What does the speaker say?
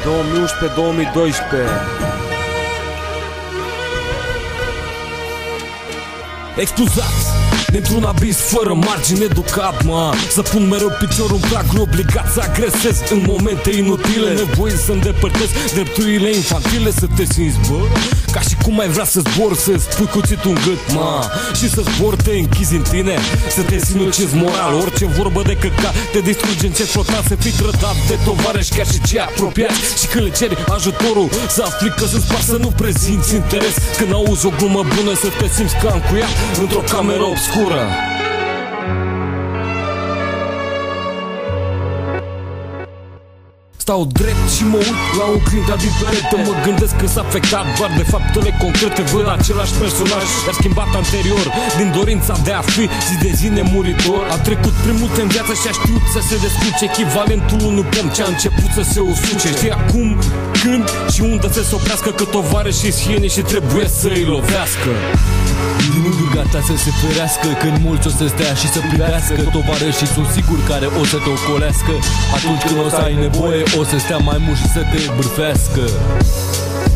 Explozați dintr-un abis fără margine educat, mă. Să pun mereu piciorul în prag, nu obligat să agresez în momente inutile, nevoie să îndepărtez drepturile infantile. Să te simți, bă, ca și cum ai vrea să zbor, să-ți pui cuțitul în gât, mă, și să zbor, te închizi în tine, să te sinucizi moral. Orice vorbă de căcat te distruge în ce flotat. Să fii trădat de tovarăși, chiar și cei apropiați, și când le ceri ajutorul să afli că să-ți pasă, nu prezinți interes. Când auzi o glumă bună, să te simți ca încuiat într-o cameră obscură. Stau drept și mă uit la oglinda din perete. Mă gândesc că s-a afectat doar de faptele concrete. Văd același personaj, dar schimbat anterior, din dorința de a fi zi de zi nemuritor. A trecut prin multe în viață și a știut să se descurce, echivalentul unui pom ce a început să se usuce. Știi acum când și unde să se oprească, că tovarășii-s hieni și trebuie să-i lovească. Nu gata să se ferească când mulți o să stea și să privească. Tovarășii sunt siguri care o să te ocolească. Atunci când o să ai nevoie, o să stea mai mult și să te bârfească.